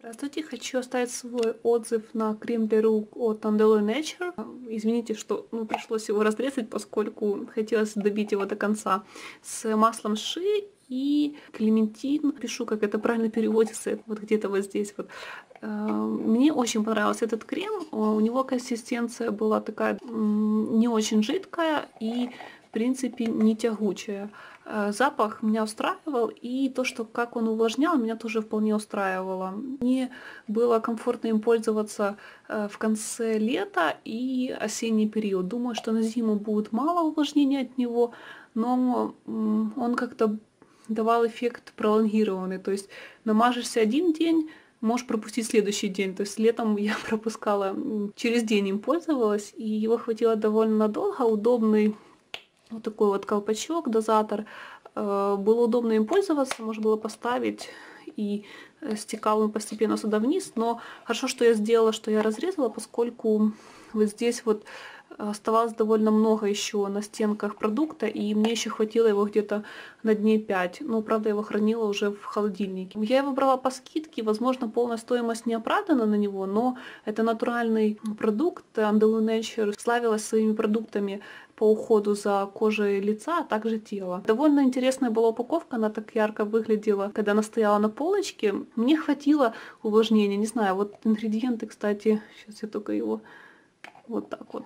Здравствуйте, хочу оставить свой отзыв на крем для рук от Andalou Nature. Извините, что пришлось его разрезать, поскольку хотелось добить его до конца. С маслом ши и клементин. Пишу, как это правильно переводится, вот где-то вот здесь вот. Мне очень понравился этот крем. У него консистенция была такая не очень жидкая и, в принципе, не тягучая. Запах меня устраивал, и то, что как он увлажнял, меня тоже вполне устраивало. Мне было комфортно им пользоваться в конце лета и осенний период. Думаю, что на зиму будет мало увлажнения от него, но он как-то давал эффект пролонгированный. То есть намажешься один день, можешь пропустить следующий день. То есть летом я пропускала, через день им пользовалась, и его хватило довольно надолго. Удобный вот такой вот колпачок, дозатор. Было удобно им пользоваться, можно было поставить, и стекал он постепенно сюда вниз. Но хорошо, что я сделала, что я разрезала, поскольку вот здесь вот оставалось довольно много еще на стенках продукта, и мне еще хватило его где-то на дней 5. Ну, правда, я его хранила уже в холодильнике. Я его брала по скидке, возможно, полная стоимость не оправдана на него, но это натуральный продукт. Andalou Nature славилась своими продуктами по уходу за кожей лица, а также тела. Довольно интересная была упаковка, она так ярко выглядела, когда она стояла на полочке. Мне хватило увлажнения, не знаю, вот ингредиенты, кстати, сейчас я только его вот так вот.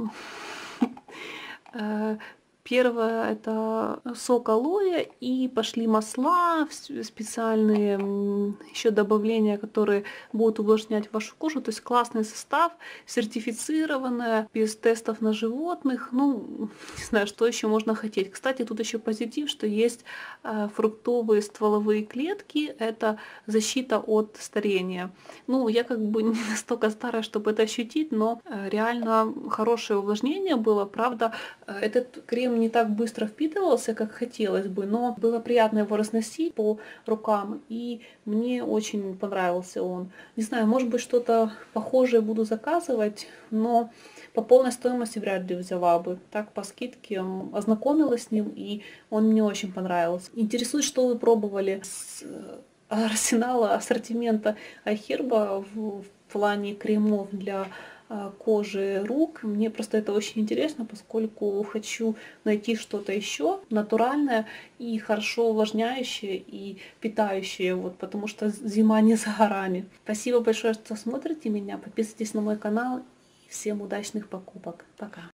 Первое — это сок алоэ, и пошли масла специальные, еще добавления, которые будут увлажнять вашу кожу. То есть классный состав, сертифицированная, без тестов на животных. Ну, не знаю, что еще можно хотеть. Кстати, тут еще позитив, что есть фруктовые стволовые клетки. Это защита от старения. Ну, я как бы не настолько старая, чтобы это ощутить, но реально хорошее увлажнение было. Правда, этот крем не так быстро впитывался, как хотелось бы, но было приятно его разносить по рукам, и мне очень понравился он. Не знаю, может быть, что-то похожее буду заказывать, но по полной стоимости вряд ли взяла бы. Так, по скидке ознакомилась с ним, и он мне очень понравился. Интересует, что вы пробовали с арсенала, ассортимента iHerb в плане кремов для кожи рук. Мне просто это очень интересно, поскольку хочу найти что-то еще натуральное и хорошо увлажняющее и питающее, вот, потому что зима не за горами. Спасибо большое, что смотрите меня, подписывайтесь на мой канал. Всем удачных покупок. Пока.